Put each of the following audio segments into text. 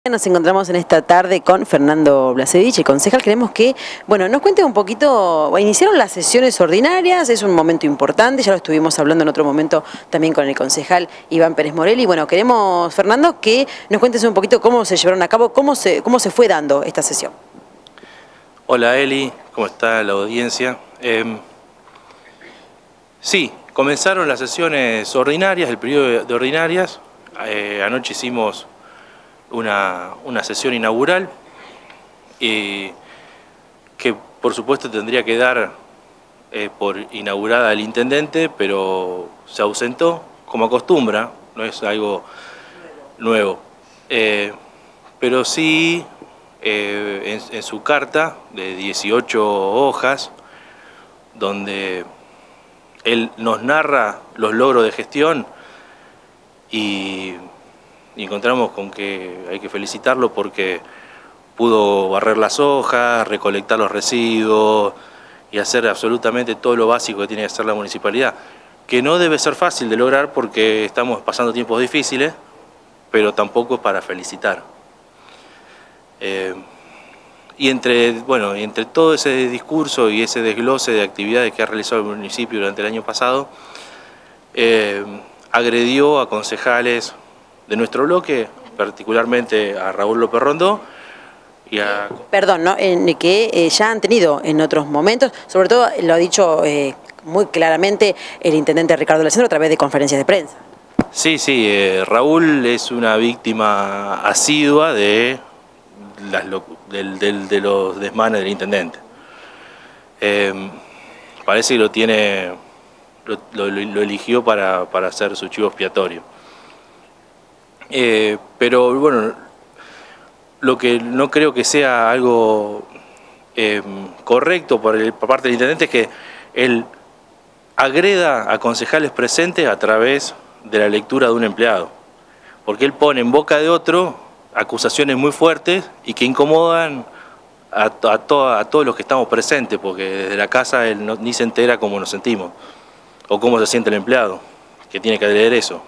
Nos encontramos en esta tarde con Fernando Blasevich, el concejal. Queremos que, nos cuente un poquito. Iniciaron las sesiones ordinarias, es un momento importante, ya lo estuvimos hablando en otro momento también con el concejal Iván Pérez Morelli. Queremos, Fernando, que nos cuentes un poquito cómo se llevaron a cabo, cómo se fue dando esta sesión. Hola Eli, ¿cómo está la audiencia? Sí, comenzaron las sesiones ordinarias, el periodo de ordinarias. Anoche hicimos una sesión inaugural que por supuesto tendría que dar por inaugurada el intendente, pero se ausentó, como acostumbra, no es algo nuevo. Pero sí, en su carta de 18 hojas, donde él nos narra los logros de gestión y encontramos con que hay que felicitarlo porque pudo barrer las hojas, recolectar los residuos y hacer absolutamente todo lo básico que tiene que hacer la municipalidad, que no debe ser fácil de lograr porque estamos pasando tiempos difíciles, pero tampoco es para felicitar. Y entre todo ese discurso y ese desglose de actividades que ha realizado el municipio durante el año pasado, agredió a concejales de nuestro bloque, particularmente a Raúl López Rondó y a... Perdón, ¿no? Que ya han tenido en otros momentos, sobre todo lo ha dicho muy claramente el intendente Ricardo Lacendro a través de conferencias de prensa. Sí, Raúl es una víctima asidua de los desmanes del intendente. Parece que lo eligió para hacer su chivo expiatorio. Pero bueno, lo que no creo que sea algo correcto por parte del intendente es que él agreda a concejales presentes a través de la lectura de un empleado, porque él pone en boca de otro acusaciones muy fuertes y que incomodan a todos los que estamos presentes, porque desde la casa él ni se entera cómo nos sentimos o cómo se siente el empleado, que tiene que leer eso.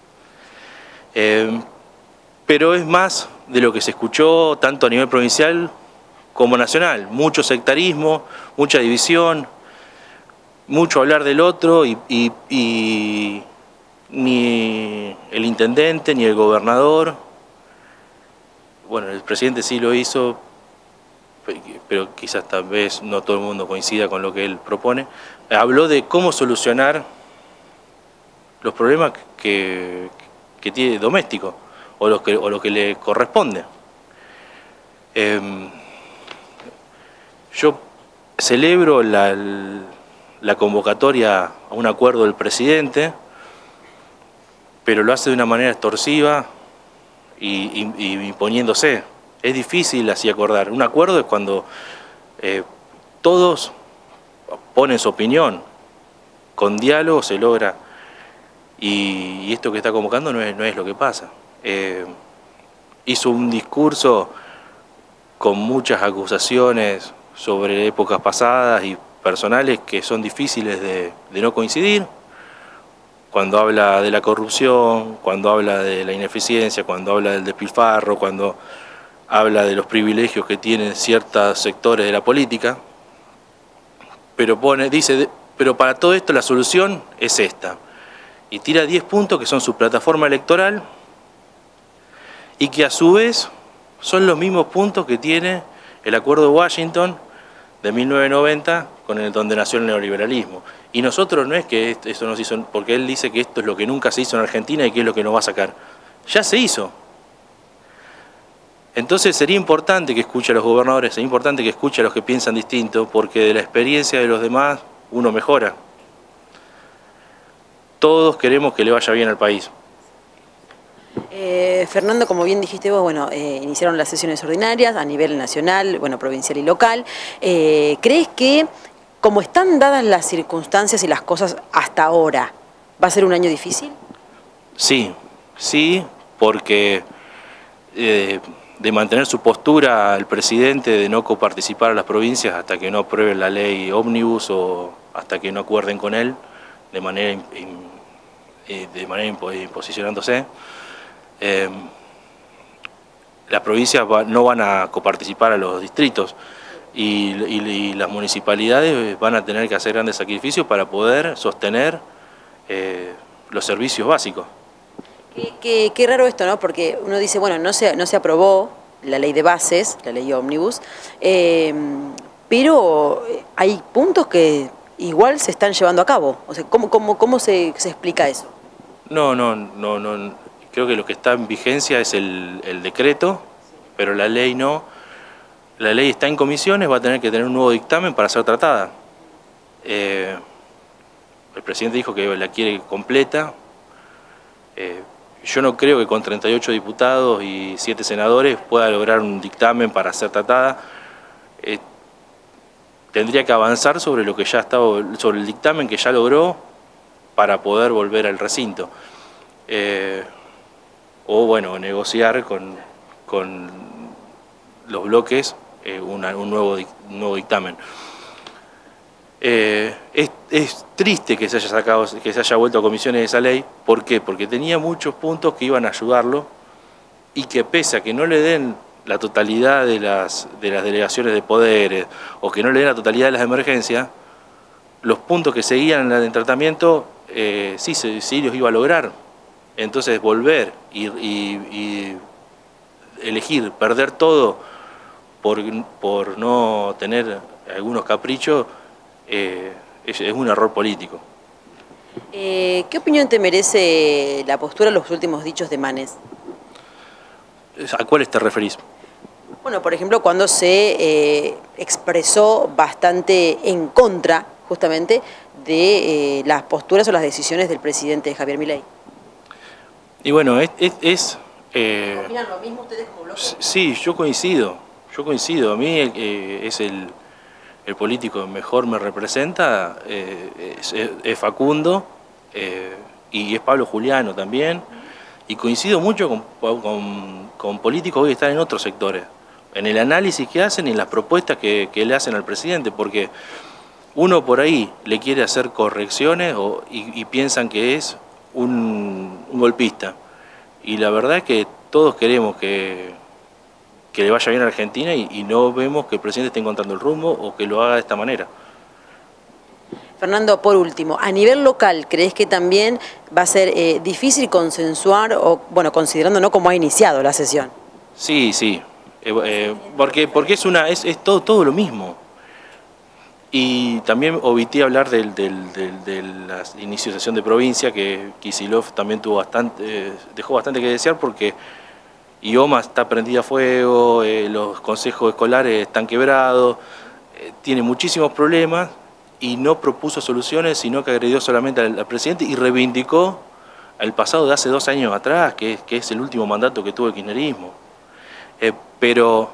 Pero es más de lo que se escuchó tanto a nivel provincial como nacional. Mucho sectarismo, mucha división, mucho hablar del otro y ni el intendente ni el gobernador, bueno, el presidente sí lo hizo, pero quizás tal vez no todo el mundo coincida con lo que él propone, habló de cómo solucionar los problemas que tiene doméstico o lo que le corresponde. Yo celebro la convocatoria a un acuerdo del presidente, pero lo hace de una manera extorsiva y imponiéndose. Es difícil así acordar. Un acuerdo es cuando todos ponen su opinión, con diálogo se logra. Y esto que está convocando no es lo que pasa. Hizo un discurso con muchas acusaciones sobre épocas pasadas y personales que son difíciles de no coincidir. Cuando habla de la corrupción, cuando habla de la ineficiencia, cuando habla del despilfarro, cuando habla de los privilegios que tienen ciertos sectores de la política, pero dice, pero para todo esto la solución es esta. Y tira 10 puntos que son su plataforma electoral y que a su vez son los mismos puntos que tiene el Acuerdo de Washington de 1990 donde nació el neoliberalismo. Y nosotros no es que eso nos hizo, porque él dice que esto es lo que nunca se hizo en Argentina y que es lo que nos va a sacar. Ya se hizo. Entonces sería importante que escuche a los gobernadores, sería importante que escuche a los que piensan distinto, porque de la experiencia de los demás uno mejora. Todos queremos que le vaya bien al país. Fernando, como bien dijiste vos, iniciaron las sesiones ordinarias a nivel nacional, provincial y local. ¿Crees que, como están dadas las circunstancias y las cosas hasta ahora, va a ser un año difícil? Sí, porque de mantener su postura el presidente de no coparticipar a las provincias hasta que no aprueben la ley ómnibus o hasta que no acuerden con él de manera imposicionándose, las provincias no van a coparticipar a los distritos y las municipalidades van a tener que hacer grandes sacrificios para poder sostener los servicios básicos. Qué raro esto, ¿no? Porque uno dice, bueno, no se aprobó la ley de bases, la ley ómnibus, pero hay puntos que igual se están llevando a cabo. O sea, ¿cómo se explica eso? No, creo que lo que está en vigencia es el decreto, pero la ley no. La ley está en comisiones, va a tener que tener un nuevo dictamen para ser tratada. El presidente dijo que la quiere completa. Yo no creo que con 38 diputados y 7 senadores pueda lograr un dictamen para ser tratada. Tendría que avanzar sobre lo que ya estaba, sobre el dictamen que ya logró para poder volver al recinto. O bueno, negociar con los bloques un nuevo dictamen. Es triste que se haya vuelto a comisiones esa ley. ¿Por qué? Porque tenía muchos puntos que iban a ayudarlo y que pese a que no le den la totalidad de las delegaciones de poderes o que no le den la totalidad de las emergencias, los puntos que seguían en el tratamiento sí los iba a lograr. Entonces volver y elegir, perder todo por no tener algunos caprichos, es un error político. ¿Qué opinión te merece la postura de los últimos dichos de Manes? ¿A cuáles te referís? Bueno, por ejemplo, cuando se expresó bastante en contra, justamente, de las posturas o las decisiones del presidente Javier Milei. Y bueno, ¿Opinan lo mismo ustedes como bloque? Sí, yo coincido. A mí es el político que mejor me representa, es Facundo, y es Pablo Juliano también, y coincido mucho con políticos que están en otros sectores, en el análisis que hacen y en las propuestas que le hacen al presidente, porque uno por ahí le quiere hacer correcciones y piensan que es un golpista, y la verdad es que todos queremos que le vaya bien a Argentina y no vemos que el presidente esté encontrando el rumbo o que lo haga de esta manera. Fernando, por último, a nivel local, ¿crees que también va a ser difícil consensuar, o bueno, considerando no cómo ha iniciado la sesión? Sí, porque es todo lo mismo. Y también omití hablar de la inicio de sesión de provincia, que Kicillof también dejó bastante que desear, porque IOMA está prendida a fuego, los consejos escolares están quebrados, tiene muchísimos problemas y no propuso soluciones, sino que agredió solamente al presidente y reivindicó al pasado de hace 2 años atrás, que es el último mandato que tuvo el kirchnerismo. Pero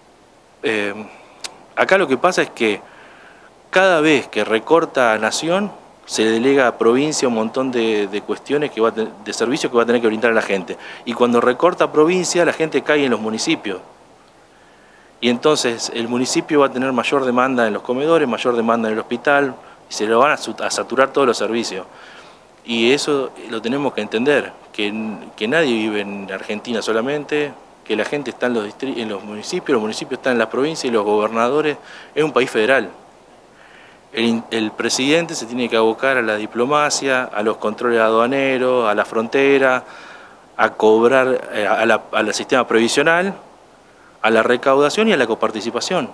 acá lo que pasa es que cada vez que recorta a Nación, se delega a provincia un montón de cuestiones de servicios que va a tener que brindar a la gente. Y cuando recorta a provincia, la gente cae en los municipios. Y entonces el municipio va a tener mayor demanda en los comedores, mayor demanda en el hospital, y se lo van a saturar todos los servicios. Y eso lo tenemos que entender, que nadie vive en Argentina solamente, que la gente está en los municipios están en las provincias y los gobernadores. Es un país federal. El presidente se tiene que abocar a la diplomacia, a los controles aduaneros, a la frontera, a cobrar al sistema previsional, a la recaudación y a la coparticipación.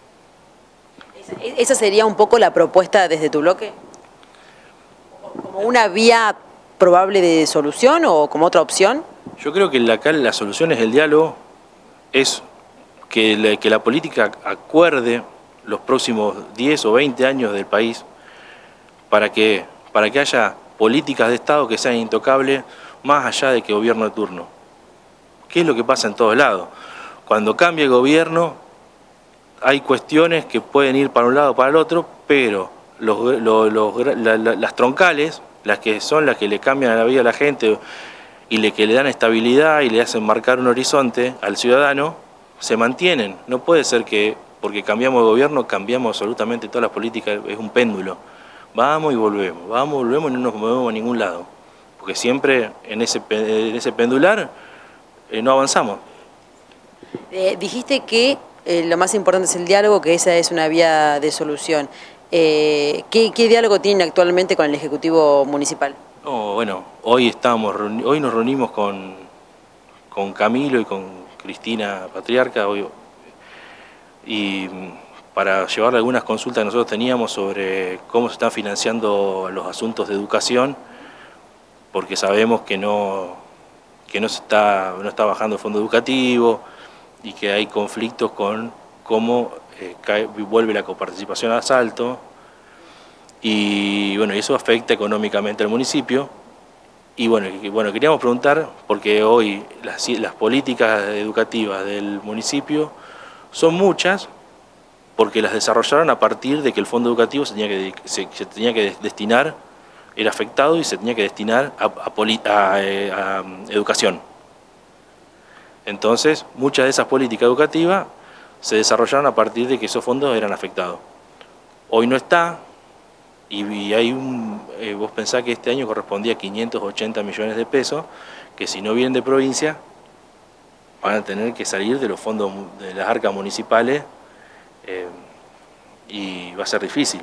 ¿Esa sería un poco la propuesta desde tu bloque? ¿Como una vía probable de solución o como otra opción? Yo creo que acá la solución es el diálogo, es que la política acuerde los próximos 10 o 20 años del país para que haya políticas de Estado que sean intocables más allá de que gobierno de turno. ¿Qué es lo que pasa en todos lados? Cuando cambia el gobierno hay cuestiones que pueden ir para un lado o para el otro, pero las troncales, las que le cambian la vida a la gente y que le dan estabilidad y le hacen marcar un horizonte al ciudadano, se mantienen. No puede ser que porque cambiamos de gobierno, cambiamos absolutamente todas las políticas, es un péndulo. Vamos y volvemos y no nos movemos a ningún lado. Porque siempre en ese pendular no avanzamos. Dijiste que lo más importante es el diálogo, que esa es una vía de solución. ¿Qué diálogo tienen actualmente con el Ejecutivo Municipal? No, bueno, hoy nos reunimos con Camilo y con Cristina Patriarca y para llevarle algunas consultas que nosotros teníamos sobre cómo se están financiando los asuntos de educación, porque sabemos que no está bajando el fondo educativo y que hay conflictos con cómo vuelve la coparticipación al asalto, y bueno, eso afecta económicamente al municipio. Y bueno, queríamos preguntar, porque hoy las políticas educativas del municipio son muchas, porque las desarrollaron a partir de que el fondo educativo se tenía que destinar, era afectado y se tenía que destinar a educación. Entonces, muchas de esas políticas educativas se desarrollaron a partir de que esos fondos eran afectados. Hoy no está, y hay vos pensás que este año correspondía a 580 millones de pesos, que si no vienen de provincia, van a tener que salir de los fondos de las arcas municipales, y va a ser difícil.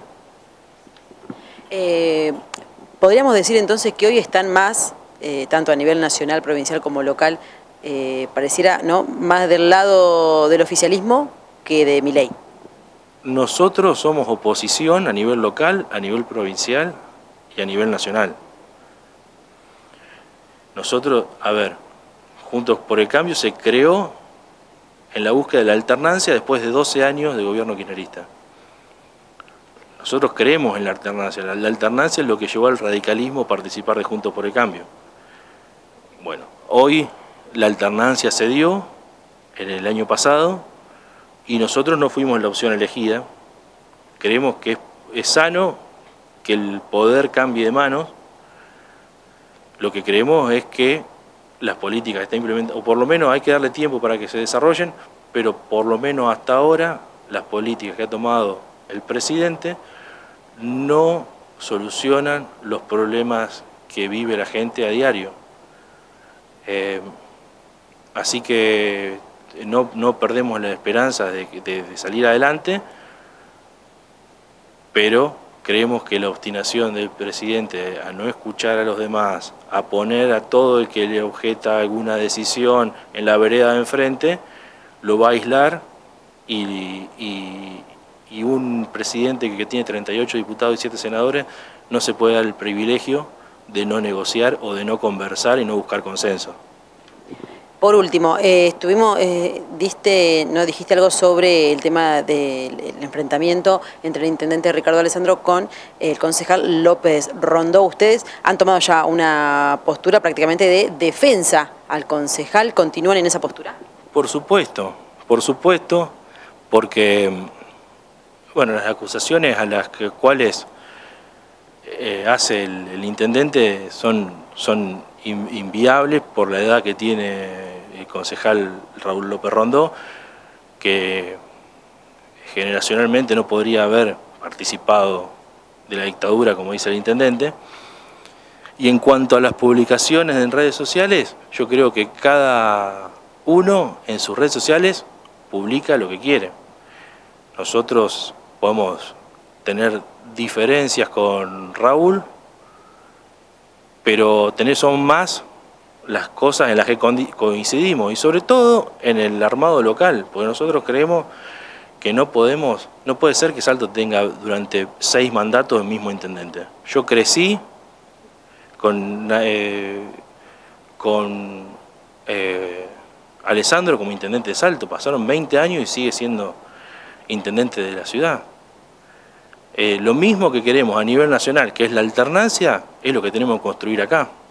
Podríamos decir entonces que hoy están más, tanto a nivel nacional, provincial como local, pareciera, ¿no?, más del lado del oficialismo que de Milei. Nosotros somos oposición a nivel local, a nivel provincial y a nivel nacional. Nosotros, Juntos por el Cambio se creó en la búsqueda de la alternancia después de 12 años de gobierno kirchnerista. Nosotros creemos en la alternancia. La alternancia es lo que llevó al radicalismo a participar de Juntos por el Cambio. Bueno, hoy la alternancia se dio en el año pasado y nosotros no fuimos la opción elegida. Creemos que es sano que el poder cambie de manos. Lo que creemos es que las políticas que está implementando, o por lo menos hay que darle tiempo para que se desarrollen, pero por lo menos hasta ahora las políticas que ha tomado el presidente no solucionan los problemas que vive la gente a diario. Así que no perdemos la esperanza de salir adelante, pero creemos que la obstinación del presidente a no escuchar a los demás, a poner a todo el que le objeta alguna decisión en la vereda de enfrente, lo va a aislar, y un presidente que tiene 38 diputados y 7 senadores no se puede dar el privilegio de no negociar o de no conversar y no buscar consenso. Por último, dijiste algo sobre el tema del enfrentamiento entre el intendente Ricardo Alessandro con el concejal López Rondó. Ustedes han tomado ya una postura prácticamente de defensa al concejal. ¿Continúan en esa postura? Por supuesto, porque bueno, las acusaciones a las cuales hace el intendente son inviables por la edad que tiene el concejal Raúl López Rondó, que generacionalmente no podría haber participado de la dictadura, como dice el intendente. Y en cuanto a las publicaciones en redes sociales, yo creo que cada uno en sus redes sociales publica lo que quiere. Nosotros podemos tener diferencias con Raúl, pero son más las cosas en las que coincidimos, y sobre todo en el armado local, porque nosotros creemos que no puede ser que Salto tenga durante 6 mandatos el mismo intendente. Yo crecí con Alessandro como intendente de Salto, pasaron 20 años y sigue siendo intendente de la ciudad. Lo mismo que queremos a nivel nacional, que es la alternancia, es lo que tenemos que construir acá.